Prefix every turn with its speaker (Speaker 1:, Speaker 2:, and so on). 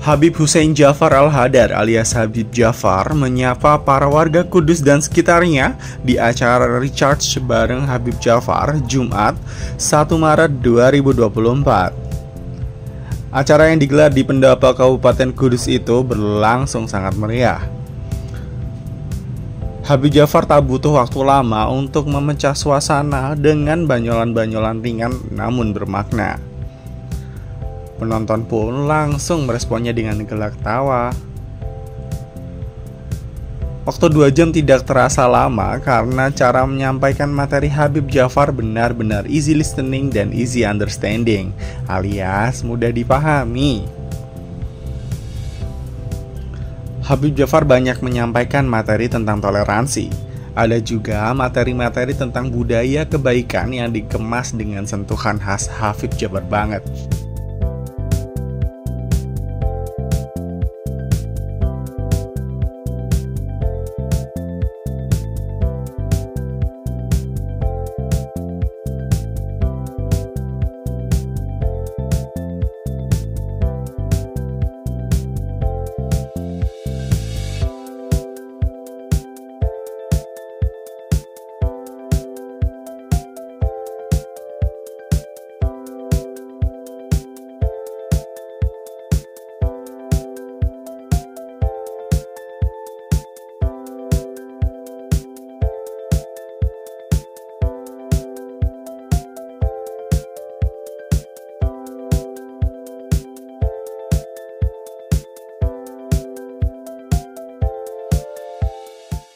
Speaker 1: Habib Hussein Jafar Al-Hadar alias Habib Jafar menyapa para warga Kudus dan sekitarnya di acara Recharge bareng Habib Jafar Jumat 1 Maret 2024. Acara yang digelar di Pendopo Kabupaten Kudus itu berlangsung sangat meriah. Habib Jafar tak butuh waktu lama untuk memecah suasana dengan banyolan-banyolan ringan namun bermakna. Penonton pun langsung meresponnya dengan gelak tawa. Waktu 2 jam tidak terasa lama karena cara menyampaikan materi Habib Jafar benar-benar easy listening dan easy understanding, alias mudah dipahami. Habib Jafar banyak menyampaikan materi tentang toleransi. Ada juga materi-materi tentang budaya kebaikan yang dikemas dengan sentuhan khas Habib Jafar banget.